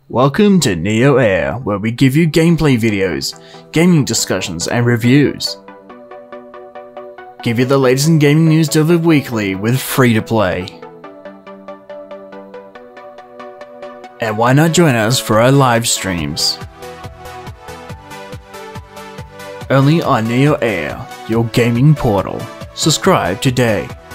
Welcome to NeoAeia, where we give you gameplay videos, gaming discussions and reviews. Give you the latest in gaming news delivered weekly with free to play. And why not join us for our live streams? Only on NeoAeia, your gaming portal. Subscribe today.